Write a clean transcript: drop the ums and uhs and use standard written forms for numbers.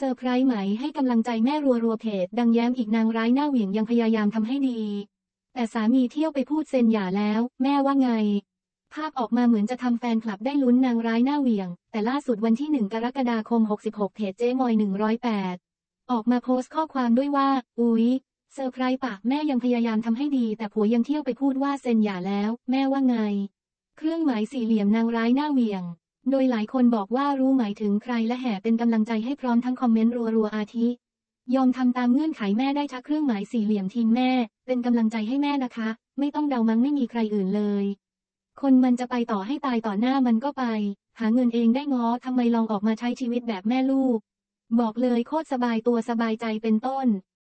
เซอร์ไพรส์ไหมให้กำลังใจแม่รัวเพจดังแย้มอีกนางร้ายหน้าเหวี่ยงยังพยายามทำให้ดีแต่สามีเที่ยวไปพูดเซ็นหย่าแล้วแม่ว่าไงภาพออกมาเหมือนจะทำแฟนคลับได้ลุ้นนางร้ายหน้าเหวี่ยงแต่ล่าสุดวันที่1 กรกฎาคม 66เพจเจ๊มอย108ออกมาโพสต์ข้อความด้วยว่าอุ๊ยเซอร์ไพรส์ปะแม่ยังพยายามทำให้ดีแต่ผัวยังเที่ยวไปพูดว่าเซ็นหย่าแล้วแม่ว่าไงเครื่องหมายสี่เหลี่ยมนางร้ายหน้าเหวี่ยงโดยหลายคนบอกว่ารู้หมายถึงใครและแห่เป็นกำลังใจให้พร้อมทั้งคอมเมนต์รัวอาทิยอมทำตามเงื่อนไขแม่ได้ทักเครื่องหมายสี่เหลี่ยมทีมแม่เป็นกำลังใจให้แม่นะคะไม่ต้องเดามั้งไม่มีใครอื่นเลยคนมันจะไปต่อให้ตายต่อหน้ามันก็ไปหาเงินเองได้ง้อทำไมลองออกมาใช้ชีวิตแบบแม่ลูกบอกเลยโคตรสบายตัวสบายใจเป็นต้น